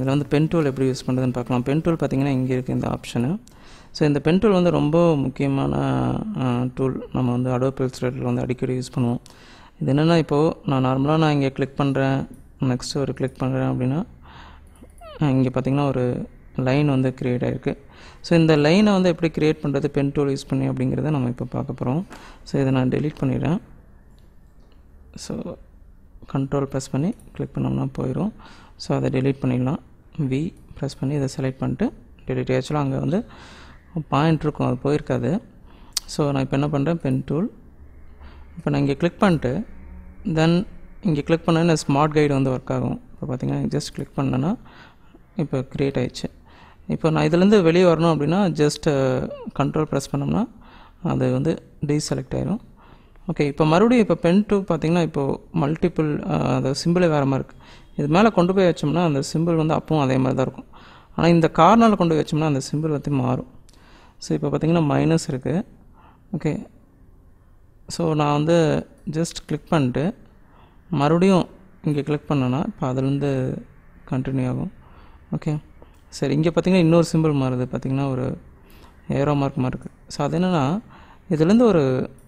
இதில் வந்து pen tool எப்படி யூஸ் பண்ணுறதுன்னு பார்க்கலாம். பென் டூல் பார்த்திங்கன்னா இங்கே இருக்குது இந்த ஆப்ஷனு. ஸோ இந்த பென் டூல் வந்து ரொம்ப முக்கியமான டூல். நம்ம வந்து அடோப் இல்லஸ்ட்ரேட்டரில் வந்து அடிக்கடி யூஸ் பண்ணுவோம். இது என்னென்னா, இப்போது நான் நார்மலாக இங்கே கிளிக் பண்ணுறேன், நெக்ஸ்ட்டு ஒரு கிளிக் பண்ணுறேன் அப்படின்னா இங்கே பார்த்திங்கன்னா ஒரு லைன் வந்து க்ரியேட் ஆகிருக்கு. ஸோ இந்த லைனை வந்து எப்படி க்ரியேட் பண்ணுறது பென் டூல் யூஸ் பண்ணி அப்படிங்கிறத நம்ம இப்போ பார்க்க போகிறோம். ஸோ இதை நான் டெலீட் பண்ணிடுறேன். ஸோ கண்ட்ரோல் ப்ரெஸ் பண்ணி கிளிக் பண்ணோம்னா போயிடும். ஸோ அதை டெலீட் பண்ணிடலாம். வி ப்ரெஸ் பண்ணி இதை செலக்ட் பண்ணிட்டு டெலீட். ஆக்சுவலாக அங்கே வந்து பாயிண்ட் இருக்கும், அது போயிருக்காது. ஸோ நான் இப்போ என்ன பண்ணுறேன், பென் டூல் இப்போ நான் இங்கே கிளிக் பண்ணிட்டு தென் இங்கே கிளிக் பண்ணேன்னா ஸ்மார்ட் கைடு வந்து ஒர்க் ஆகும். இப்போ பார்த்திங்கன்னா ஜஸ்ட் கிளிக் பண்ணேன்னா இப்போ க்ரியேட் ஆகிடுச்சு. இப்போ நான் இதுலேருந்து வெளியே வரணும் அப்படின்னா ஜஸ்ட் கண்ட்ரோல் ப்ரெஸ் பண்ணோம்னா அது வந்து டீசெலக்ட் ஆகிடும். ஓகே, இப்போ மறுபடியும் இப்போ பென் டூ பார்த்திங்கன்னா இப்போது மல்டிபிள் அந்த சிம்பிளே வேறு மாதிரி இருக்குது. இது மேலே கொண்டு போய் வச்சோம்னா அந்த சிம்பிள் வந்து அப்பவும் அதே மாதிரி தான் இருக்கும். ஆனால் இந்த கார்னரில் கொண்டு போய் வச்சோம்னா அந்த சிம்பிள் வந்து மாறும். ஸோ இப்போ பார்த்திங்கன்னா மைனஸ் இருக்குது. ஓகே, ஸோ நான் வந்து ஜஸ்ட் கிளிக் பண்ணிட்டு மறுபடியும் இங்கே கிளிக் பண்ணேன்னா இப்போ அதுலேருந்து கண்டினியூ ஆகும். ஓகே, சரி, இங்கே பார்த்திங்கன்னா இன்னொரு சிம்பிள் மாறுது. பார்த்திங்கன்னா ஒரு ஏரோ மார்க் மாதிரி இருக்குது. ஸோ அது என்னென்னா, இதுலேருந்து ஒரு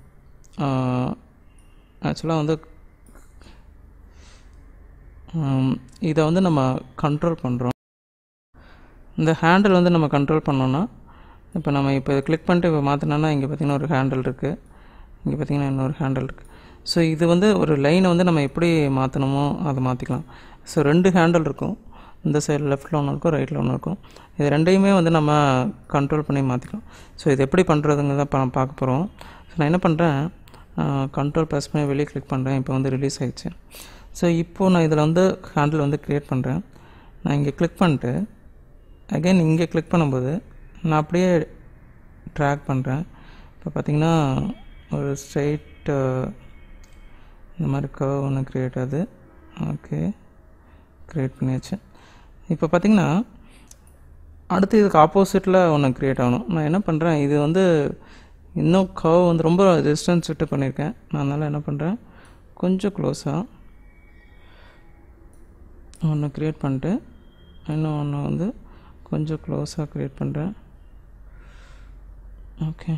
ஆக்சுவலாக வந்து இதை வந்து நம்ம கண்ட்ரோல் பண்ணுறோம். இந்த ஹேண்டில் வந்து நம்ம கண்ட்ரோல் பண்ணோன்னா இப்போ நம்ம இப்போ இதை கிளிக் பண்ணிட்டு இப்போ மாற்றினோன்னா இங்கே பார்த்திங்கன்னா ஒரு ஹேண்டில் இருக்குது, இங்கே பார்த்திங்கன்னா இன்னொரு ஹேண்டில் இருக்குது. ஸோ இது வந்து ஒரு லைனை வந்து நம்ம எப்படி மாற்றணுமோ அதை மாற்றிக்கலாம். ஸோ 2 ஹேண்டில் இருக்கும். இந்த சைடில் லெஃப்ட்டில் ஒன்று இருக்கும், ரைட்டில் ஒன்று இருக்கும். இது ரெண்டையுமே வந்து நம்ம கண்ட்ரோல் பண்ணி மாற்றிக்கலாம். ஸோ இது எப்படி பண்ணுறதுங்கிறத பார்க்க போகிறோம். ஸோ நான் என்ன பண்ணுறேன், கண்ட்ரோல் ப்ரெஸ் பண்ணி வெளியே கிளிக் பண்ணுறேன். இப்போ வந்து ரிலீஸ் ஆகிடுச்சு. ஸோ இப்போது நான் இதில் வந்து ஹேண்டில் வந்து க்ரியேட் பண்ணுறேன். நான் இங்கே கிளிக் பண்ணிட்டு அகைன் இங்கே கிளிக் பண்ணும்போது நான் அப்படியே ட்ராக் பண்ணுறேன். இப்போ பார்த்திங்கன்னா ஒரு ஸ்ட்ரெயிட் இந்த மாதிரி கர்வ் ஒன்று க்ரியேட் ஆகுது. ஓகே, க்ரியேட் பண்ணியாச்சு. இப்போ பார்த்திங்கன்னா அடுத்து இதுக்கு ஆப்போசிட்டில் ஒன்று க்ரியேட் ஆகணும். நான் என்ன பண்ணுறேன், இது வந்து இன்னும் கர்வ் வந்து ரொம்ப டிஸ்டன்ஸ் விட்டு பண்ணியிருக்கேன். நான் அதனால் என்ன பண்ணுறேன், கொஞ்சம் க்ளோஸாக ஒன்று க்ரியேட் பண்ணிட்டு இன்னும் ஒன்று வந்து கொஞ்சம் க்ளோஸாக க்ரியேட் பண்ணுறேன். ஓகே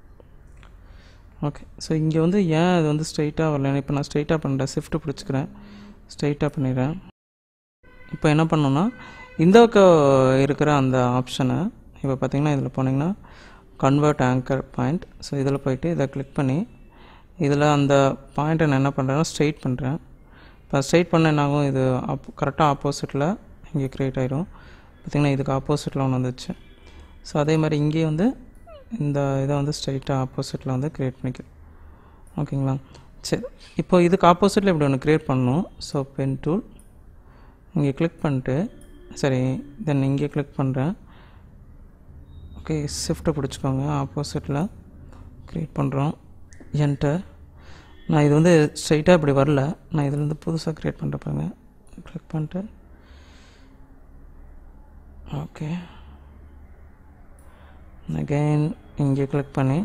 ஓகே, ஸோ இங்கே வந்து ஏன் அது வந்து ஸ்ட்ரைட்டாக வரல, இப்போ நான் ஸ்ட்ரைட்டாக பண்ணுறேன். ஷிஃப்ட்டு பிடிச்சிக்கிறேன், ஸ்ட்ரைட்டாக பண்ணிடுறேன். இப்போ என்ன பண்ணோன்னா இந்த பக்கம் இருக்கிற அந்த ஆப்ஷனை இப்போ பார்த்திங்கன்னா இதில் போனீங்கன்னா கன்வெர்ட் ஆங்கர் பாயிண்ட். ஸோ இதில் போய்ட்டு இதை கிளிக் பண்ணி இதில் அந்த பாயிண்ட்டை நான் என்ன பண்ணுறேன்னா ஸ்ட்ரைட் பண்ணுறேன். இப்போ ஸ்ட்ரைட் பண்ண என்னாகும், இது கரெக்டாக ஆப்போசிட்டில் இங்கே க்ரியேட் ஆகிடும். பார்த்திங்கன்னா இதுக்கு ஆப்போசிட்டில் ஒன்று வந்துச்சு. ஸோ அதே மாதிரி இங்கே வந்து இந்த இதை வந்து ஸ்ட்ரைட்டாக ஆப்போசிட்டில் வந்து க்ரியேட் பண்ணிக்கிறேன். ஓகேங்களா, சரி. இப்போ இதுக்கு ஆப்போசிட்டில் இப்படி ஒன்று க்ரியேட் பண்ணணும். ஸோ பென் டூல் இங்கே கிளிக் பண்ணிட்டு சரி தென் இங்கே கிளிக் பண்ணுறேன். ஓகே, ஷிஃப்ட்டை பிடிச்சிக்கோங்க, ஆப்போசிட்டில் க்ரியேட் பண்ணுறோம். என்டர். நான் இது வந்து ஸ்ட்ரைட்டாக இப்படி வரல, நான் இதிலேருந்து புதுசாக க்ரியேட் பண்ணுறப்பாங்க. கிளிக் பண்ணிட்டு ஓகே அகெயின் இங்கே கிளிக் பண்ணி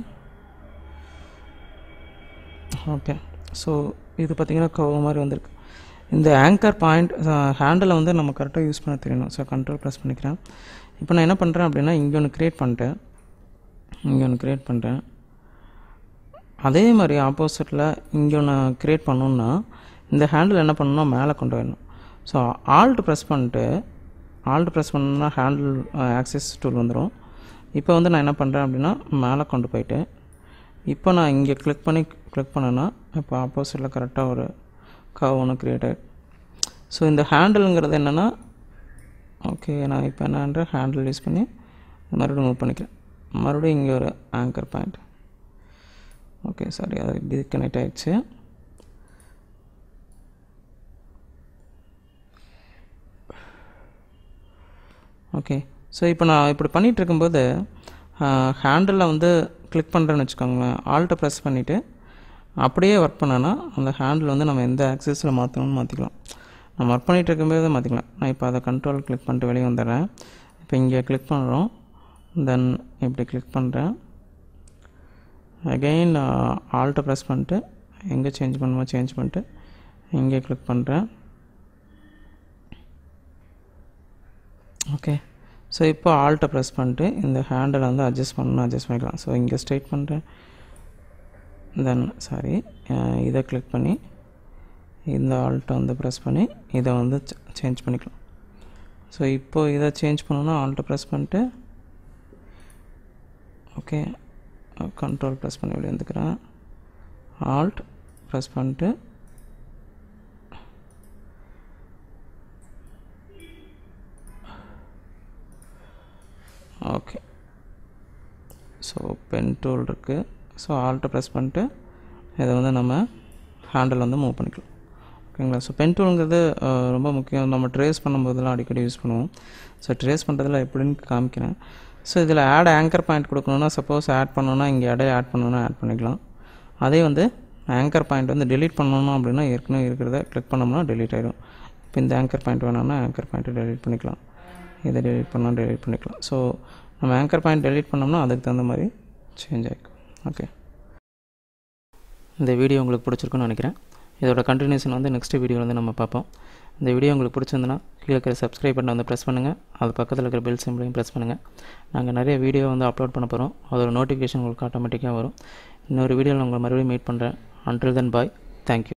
ஓகே. ஸோ இது பார்த்திங்கன்னா கர்வ் மாதிரி வந்திருக்கு. இந்த ஆங்கர் பாயிண்ட் ஹேண்டில் வந்து நம்ம கரெக்டாக யூஸ் பண்ண தெரியணும். ஸோ கண்ட்ரோல் ப்ரெஸ் பண்ணிக்கிறேன். இப்போ நான் என்ன பண்ணுறேன் அப்படின்னா இங்கே ஒன்று க்ரியேட் பண்ணிட்டேன், இங்கே ஒன்று க்ரியேட் பண்ணுறேன். அதே மாதிரி ஆப்போசிட்டில் இங்கே ஒன்று க்ரியேட் பண்ணணுன்னா இந்த ஹேண்டில் என்ன பண்ணணும்னா மேலே கொண்டு வரணும். ஸோ ஆல்ட் ப்ரெஸ் பண்ணணும்னா ஹேண்டில் ஆக்சஸ் டூல் வந்துடும். இப்போ வந்து நான் என்ன பண்ணுறேன் அப்படின்னா மேலே கொண்டு போயிட்டு இப்போ நான் இங்கே கிளிக் பண்ணேன்னா இப்போ ஆப்போசிட்டில் கரெக்டாக ஒரு கர்வ் ஒன்று க்ரியேட் ஆகிடும். ஸோ இந்த ஹேண்டிலுங்கிறது என்னென்னா ஓகே, நான் இப்போ என்னன்ற ஹேண்டில் யூஸ் பண்ணி மறுபடியும் மூவ் பண்ணிக்கிறேன். மறுபடியும் இங்கே ஒரு ஆங்கர் பாயிண்ட். ஓகே, சாரி, அது டிஸ்கனெக்ட் ஆகிடுச்சு. ஓகே, ஸோ இப்போ நான் இப்படி பண்ணிகிட்டு இருக்கும்போது ஹேண்டிலில் வந்து கிளிக் பண்ணுறேன்னு வச்சுக்கோங்களேன். ஆல்ட்டை ப்ரெஸ் பண்ணிவிட்டு அப்படியே ஒர்க் பண்ணேன்னா அந்த ஹேண்டில் வந்து நம்ம எந்த ஆக்சஸில் மாற்றணும்னு மாற்றிக்கலாம். நம்ம ஒர்க் பண்ணிகிட்டு இருக்கும்போது மாற்றிக்கலாம். நான் இப்போ அதை கண்ட்ரோல் கிளிக் பண்ணிட்டு வெளியே வந்துடுறேன். இப்போ இங்கே கிளிக் பண்ணுறோம், தென் இப்படி கிளிக் பண்ணுறேன். அகெயின் ஆல்ட்டை ப்ரெஸ் பண்ணிட்டு எங்கே சேஞ்ச் பண்ணுமோ சேஞ்ச் பண்ணிட்டு இங்கே கிளிக் பண்ணுறேன். ஓகே. ஸோ இப்போ ஆல்ட்டை ப்ரெஸ் பண்ணிட்டு இந்த ஹேண்டில் வந்து அட்ஜஸ்ட் பண்ணிக்கலாம். ஸோ இங்கே ஸ்ட்ரைட் பண்ணிட்டு தென் இதை கிளிக் பண்ணி இந்த ஆல்ட்டை வந்து ப்ரெஸ் பண்ணி இதை வந்து சேஞ்ச் பண்ணிக்கலாம். ஸோ இப்போது இதை சேஞ்ச் பண்ணணுன்னா ஆல்ட்டை ப்ரெஸ் பண்ணிட்டு ஓகே கண்ட்ரோல் ப்ரெஸ் பண்ணி வெளியே வந்துக்கிறேன். ஆல்ட் ப்ரெஸ் பண்ணிட்டு ஓகே. ஸோ பென் டூல் இருக்குது. ஸோ ஆல்ட்டை ப்ரெஸ் பண்ணிட்டு இதை வந்து நம்ம ஹேண்டில் வந்து மூவ் பண்ணிக்கலாம். ஓகேங்களா. ஸோ பென் டூலுங்கிறது ரொம்ப முக்கியம். நம்ம ட்ரேஸ் பண்ணும்போதெல்லாம் அடிக்கடி யூஸ் பண்ணுவோம். ஸோ ட்ரேஸ் பண்ணுறதுல எப்படின்னு காமிக்கிறேன். ஸோ இதில் ஆட் ஆங்கர் பாயிண்ட் கொடுக்கணுன்னா சப்போஸ் ஆட் பண்ணணுன்னா இங்கே இடையில ஆட் பண்ணணுன்னா ஆட் பண்ணிக்கலாம். அதே வந்து ஆங்கர் பாயிண்ட் வந்து டெலீட் பண்ணணும் அப்படின்னா ஏற்கனவே இருக்கிறத கிளிக் பண்ணோம்னா டெலீட் ஆகிடும். இப்போ இந்த ஆங்கர் பாயிண்ட் வேணும்னா ஆங்கர் பாயிண்ட்டை டெலீட் பண்ணிக்கலாம். இதை டெலீட் பண்ணால் டெலீட் பண்ணிக்கலாம். ஸோ நம்ம ஆங்கர் பாயிண்ட் டெலீட் பண்ணோம்னா அதுக்கு தகுந்த மாதிரி சேஞ்ச் ஆகிக்கும். ஓகே. இந்த வீடியோ உங்களுக்கு பிடிச்சிருக்குன்னு நினைக்கிறேன். இதோட கண்டினியூஷன் வந்து நெக்ஸ்ட் வீடியோ வந்து நம்ம பார்ப்போம். இந்த வீடியோ உங்களுக்கு பிடிச்சிருந்துன்னா கீழே இருக்கிற சப்ஸ்கிரைப் பட்டனை வந்து ப்ரெஸ் பண்ணுங்கள். அது பக்கத்தில் இருக்கிற பெல் சிம்பிளையும் ப்ரெஸ் பண்ணுங்கள். நாங்கள் நிறைய வீடியோ வந்து அப்லோட் பண்ண போகிறோம். அதோட நோட்டிஃபிகேஷன் உங்களுக்கு ஆட்டோமேட்டிக்காக வரும். இன்னொரு வீடியோவில் உங்களை மறுபடியும் மீட் பண்ணுறேன். Until then bye. தேங்க்யூ.